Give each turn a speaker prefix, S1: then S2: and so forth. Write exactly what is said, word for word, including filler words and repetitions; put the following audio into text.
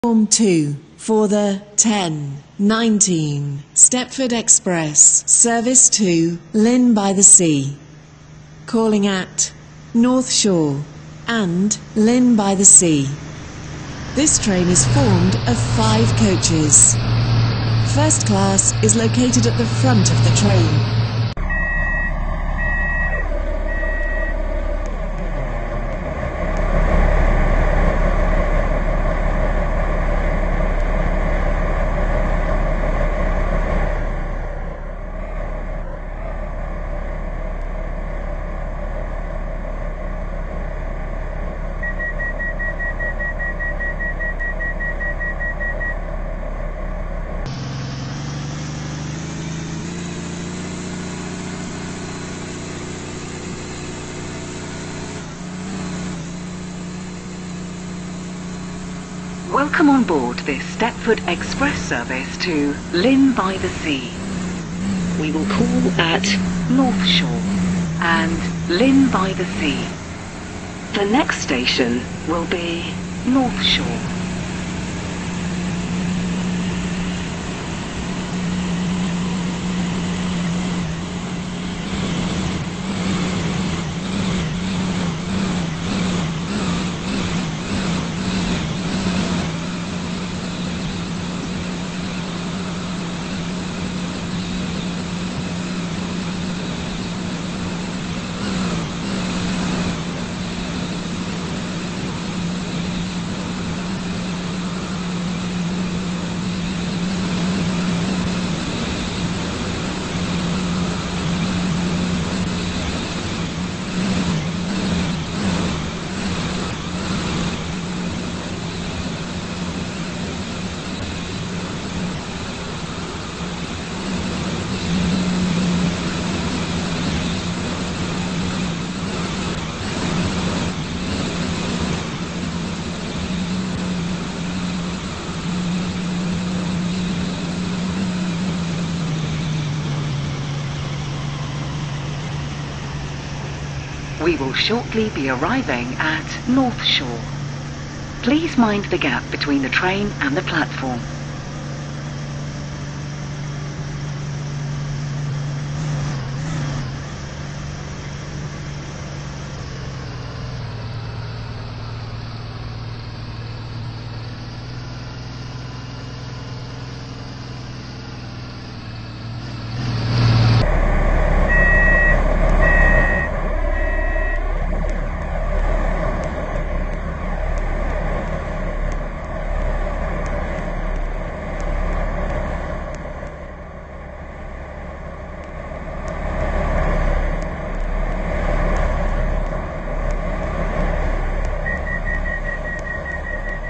S1: Platform two for the ten nineteen Stepford Express, service to Lynn by the Sea. Calling at North Shore and Lynn by the Sea. This train is formed of five coaches. First class is located at the front of the train.
S2: Welcome on board this Stepford Express service to Lynn by the Sea. We will call at North Shore and Lynn by the Sea. The next station will be North Shore. We will shortly be arriving at North Shore. Please mind the gap between the train and the platform.